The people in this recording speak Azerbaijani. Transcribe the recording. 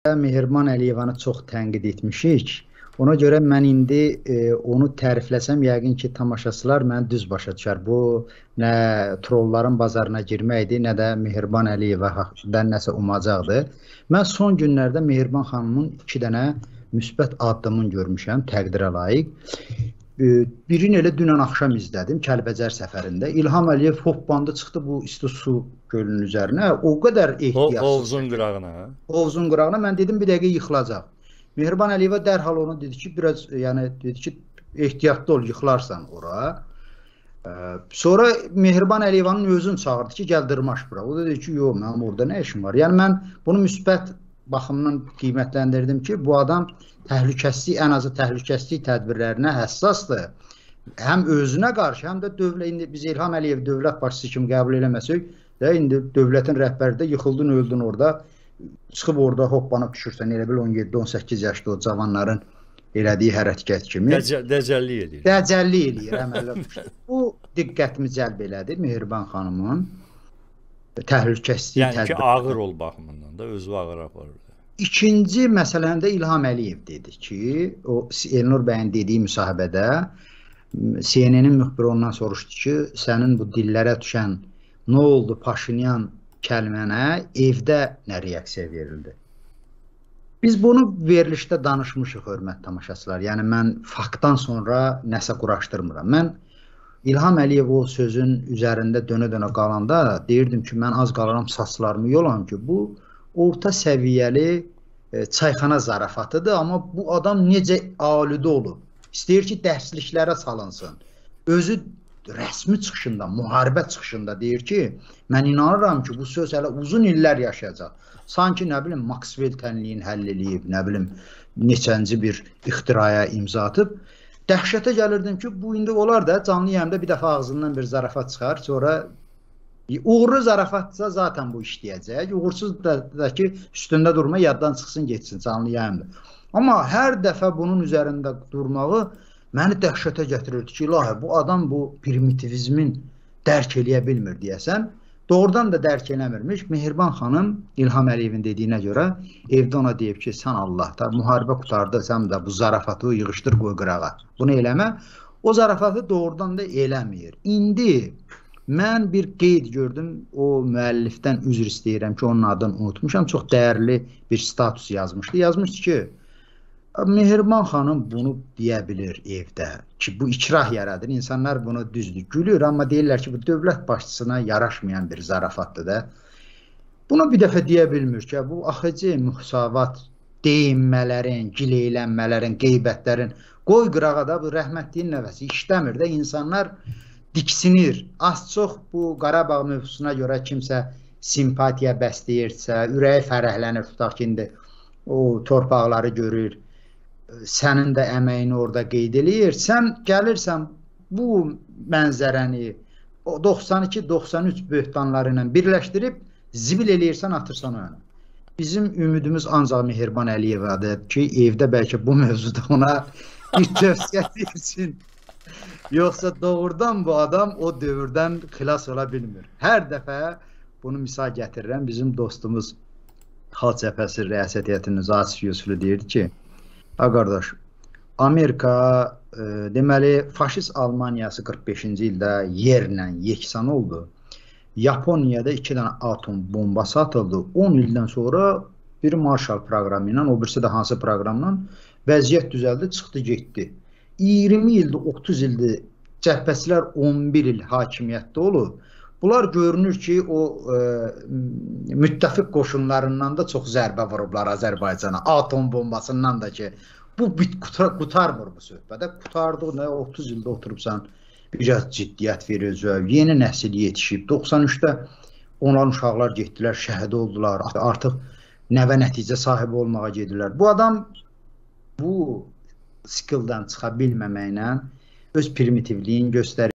Mehriban Əliyevanı çox tənqid etmişik. Ona görə mən indi onu tərifləsəm, yəqin ki, tamaşaçılar məni düz başa düşər. Bu, nə trolların bazarına girməkdir, nə də Mehriban Əliyevadan nəsə umacaqdır. Mən son günlərdə Mehriban xanımın 2 dənə müsbət addımını görmüşəm, təqdirə layiq. Birini elə dünən axşam izlədim, Kəlbəcər səfərində. İlham Əliyev hoppandı, çıxdı bu isti su gölünün üzərinə. O qədər ehtiyatsız. Hovuzun qırağına. Hovuzun qırağına. Mən dedim, bir dəqiqə yıxılacaq. Mehriban Əliyeva dərhal onu dedi ki, biraz, yəni dedi ki, ehtiyatlı ol, yıxılarsan ora. Sonra Mehriban Əliyevanın özünü çağırdı ki, gəl dırmaş bura. O da dedi ki, yox, mənim orada nə işim var? Yəni mən bunu müsbət baxımdan qiymətləndirdim ki, bu adam təhlükəsizlik, ən azı təhlükəsizlik tədbirlərinə həssasdır. Həm özünə qarşı, həm də indi biz İlham Əliyev dövlət başçısı kimi qəbul eləməsək də, indi dövlətin rəhbəri də yıxıldın, öldün orada, çıxıb orada hoppanıb düşürsən, elə bil 17-18 yaşlı o cavanların elədiyi hərəkət kimi. Dəcəllik edir. Dəcəllik eləyir, əməliyyat. Bu diqqətimi cəlb elədi Mehriban xanımın təhlükəsizlik tədbirləri. Yəni ki, ağır ol baxımından da özü ağır aparır. İkinci məsələndə İlham Əliyev dedi ki, o Elnur bəyin dediyi müsahibədə CNN-in müxbiri ondan soruşdu ki, sənin bu dillərə düşən nə oldu Paşinyan kəlmənə evdə nə reaksiya verildi? Biz bunu verilişdə danışmışıq, hörmət tamaşaçılar. Yəni mən faktdan sonra nəsə quraşdırmıram. Mən İlham Əliyev o sözün üzərində dönə-dönə qalanda deyirdim ki, mən az qalaram saçlarımı yolam ki, bu orta səviyyəli çayxana zarafatıdır, amma bu adam necə alüdə olub. İstəyir ki, dərsliklərə salınsın. Özü rəsmi çıxışında, müharibə çıxışında deyir ki, mən inanıram ki, bu söz hələ uzun illər yaşayacaq. Sanki, nə bilim, Maxwell tənliyin həll eləyib, nə bilim, neçənci bir ixtiraya imza atıb. Dəhşətə gəlirdim ki, bu indi olar da canlı yayımda bir dəfə ağzından bir zarafat çıxar, sonra uğurlu zarafatsa zaten bu işləyəcək. Uğursuz da ki, üstündə durma, yaddan çıxsın, geçsin canlı yayımda. Amma hər dəfə bunun üzərində durmağı məni dəhşətə gətirirdi ki, ilahi, bu adam bu primitivizmin dərk eləyə bilmir deyəsən. Doğrudan da dərk eləmirmiş. Mehriban xanım İlham Əliyevin dediyinə görə evdə ona deyib ki, sən Allah'ta müharibə qutardı, sən də bu zarafatı yığışdır, qoy qırağa. Bunu eləmə. O zarafatı doğrudan da eləmir. İndi mən bir qeyd gördüm, o müəllifdən üzr istəyirəm ki, onun adını unutmuşam. Çox dəyərli bir status yazmışdı. Yazmışdı ki, Mehriban xanım bunu deyə bilir evdə ki, bu ikrah yaradır. İnsanlar bunu düzdür, gülür, amma deyirlər ki, bu dövlət başçısına yaraşmayan bir zarafatdır da. Bunu bir dəfə deyə bilmir ki, bu axıcı mühsavat deyinmələrin, gileylənmələrin, qeybətlərin, qoy qırağa da bu rəhmətliyin nəfəsi işləmir də, insanlar diksinir. Az çox bu Qarabağ mövzusuna görə kimsə simpatiya bəsləyirsə, ürəyi fərəhlənir, tutaq ki, indi o torpaqları görür, sənin də əməyini orada qeyd eləyir. Sən gəlirsən bu mənzərəni 92-93 böhtanları ilə birləşdirib zibil eləyirsən, atırsan o yana. Bizim ümidimiz ancaq Mehriban Əliyevadır ki, evdə bəlkə bu mövzuda ona bir tövsiyə etsin. Yoxsa doğrudan bu adam o dövrdən xilas ola bilmir. Hər dəfə bunu misal gətirirəm. Bizim dostumuz Xalq Cəbhəsi Rəyasət Heyətinin Zasif Yusuflu deyirdi ki, qardaş, Amerika deməli faşist Almaniyası 45-ci ildə yerlə yeksan oldu. Yaponiyada 2 dənə atom bombası atıldı. 10 ildən sonra bir Marshall proqramı ilə, o birisi də hansı proqramla vəziyyət düzəldi, çıxdı, getdi. 20 ildir, 30 ildir cəbhəçilər 11 il hakimiyyətdə olub. Bunlar görünür ki, o müttəfiq qoşunlarından da çox zərbə vurublar Azərbaycana. Atom bombasından da ki, bu qutarmır bu söhbədə. Qutardıq, 30 ildə oturubsan, biraz ciddiyyət verir, yeni nəsil yetişib. 93-də onların uşaqlar getdilər, şəhid oldular. Artıq nəvə nəticə sahibi olmağa gedirlər. Bu adam bu skilldən çıxa bilməməklə öz primitivliyini göstərir.